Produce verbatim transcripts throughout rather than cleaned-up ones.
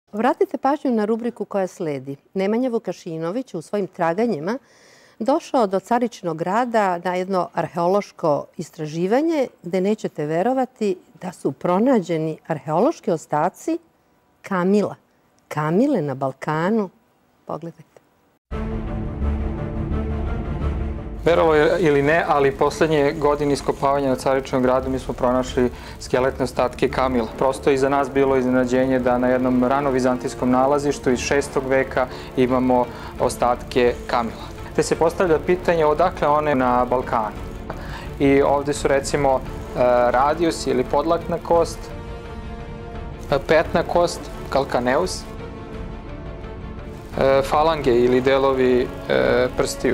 Vratite pažnju na rubriku koja sledi. Nemanja Vukašinović u svojim traganjima došao do Caričinog grada na jedno arheološko istraživanje gde nećete verovati da su pronađeni arheološki ostaci Kamila. Kamile na Balkanu. Pogledajte. Verovo ili ne, ali poslednje godine iskopavanja na Caričinom gradu mi smo pronašli skeletne ostatke Kamila. Prosto je iza nas bilo iznenađenje da na jednom ranovizantijskom nalazištu iz šestog veka imamo ostatke Kamila. Te se postavlja pitanje odakle one na Balkanu. I ovde su recimo radius ili podlakna kost, petna kost, kalkaneus, falange ili delovi prstiju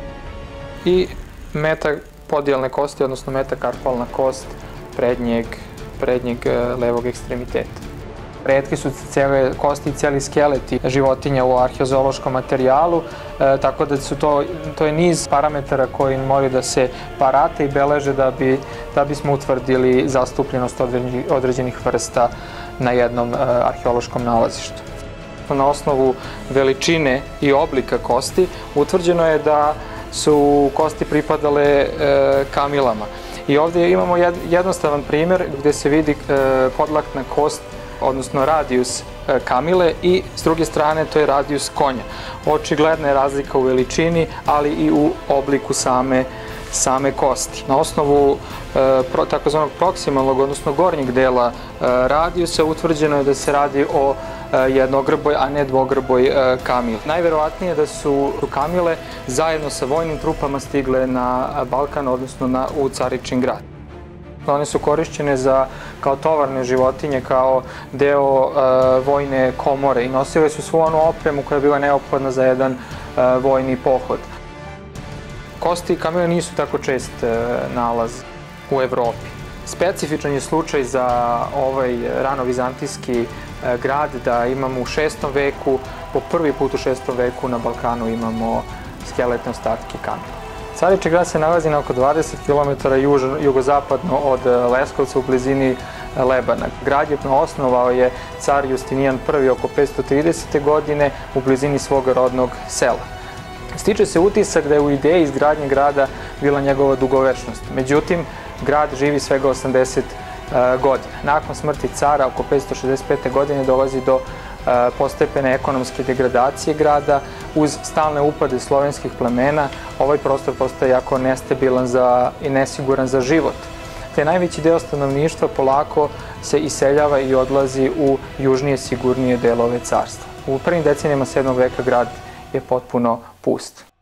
i metapodijalne kosti, odnosno metakarpalna kost prednjeg, prednjeg levog ekstremiteta. Retki su cele kosti i cijeli skeleti životinja u arheozoološkom materijalu, e, tako da su to, to je niz parametara koji moraju da se parate i beleže da, bi, da bismo utvrdili zastupljenost određenih, određenih vrsta na jednom e, arheološkom nalazištu. Na osnovu veličine i oblika kosti utvrđeno je da su kosti pripadale e, Kamilama. I ovdje imamo jed, jednostavan primjer gdje se vidi e, podlakna kost, odnosno radijus e, Kamile i s druge strane to je radijus konja. Očigledna je razlika u veličini, ali i u obliku same, same kosti. Na osnovu e, pro, takozvanog proksimalnog, odnosno gornjeg dela e, radijusa utvrđeno je da se radi o jednogrboj, a ne dvogrboj Kamil. Najverovatnije je da su Kamile zajedno sa vojnim trupama stigle na Balkan, odnosno na, u Caričin grad. One su korišćene za, kao tovarne životinje, kao deo uh, vojne komore i nosile su svu onu opremu koja je bila neophodna za jedan uh, vojni pohod. Kosti Kamile nisu tako čest uh, nalaz u Evropi. Specifičan je slučaj za ovaj ranovizantijski grad da imamo u šestom veku, po prvi put u šestom veku na Balkanu imamo skeletne ostatke Kamila. Caričin grad se nalazi na oko dvadeset kilometara jugozapadno od Leskovca u blizini Lebana. Grad je osnovao je car Justinijan prvi oko petsto tridesete godine u blizini svog rodnog sela. Stiče se utisak da je u ideji izgradnje grada bila njegova dugovečnost. Međutim, grad živi svega osamdeset godina. Nakon smrti cara, oko petsto šezdeset pete godine, dolazi do postepene ekonomske degradacije grada. Uz stalne upade slovenskih plemena, ovaj prostor postaje jako nestabilan za, i nesiguran za život. Te najveći deo stanovništva polako se iseljava i odlazi u južnije, sigurnije delove carstva. U prvim decenijama sedmog veka grad je potpuno pust.